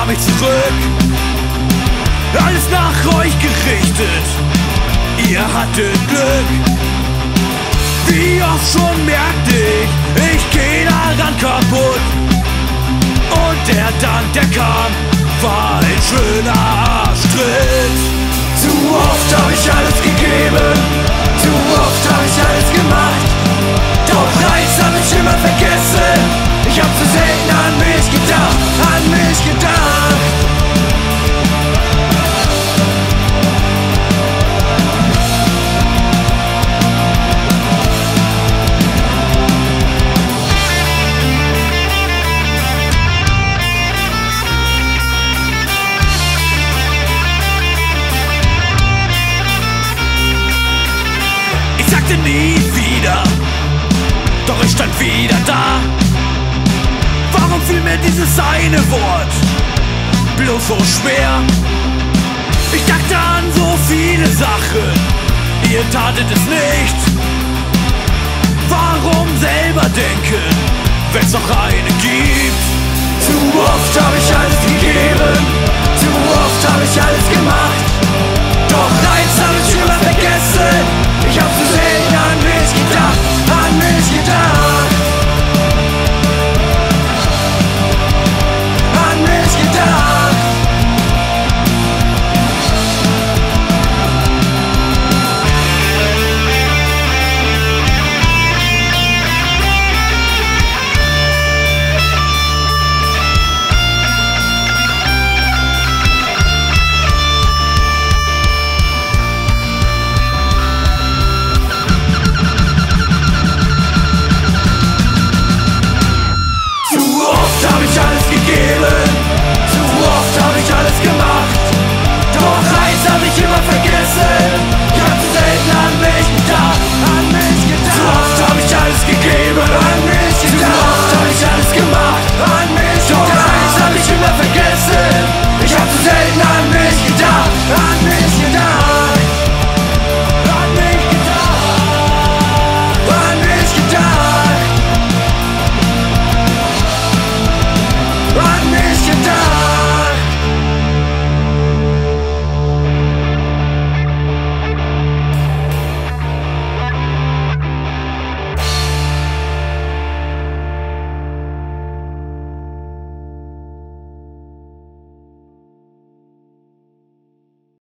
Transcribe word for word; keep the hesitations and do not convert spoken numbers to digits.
kam ich zurück, alles nach euch gerichtet, ihr hattet Glück. Wie oft schon merkte ich, ich geh daran kaputt. Und der Dank, der kam, war ein schöner Arschtritt. Zu oft hab ich alles gegeben, zu oft hab ich alles gemacht. Doch eins hab ich immer vergessen, ich hab zu selten an mich gedacht, an mich gedacht. Nie wieder, doch ich stand wieder da. Warum fiel mir dieses eine Wort bloß so schwer? Ich dachte an so viele Sachen, ihr tatet es nicht. Warum selber denken, wenn's noch eine gibt? Zu oft hab ich alles gegeben, zu oft hab ich alles gemacht.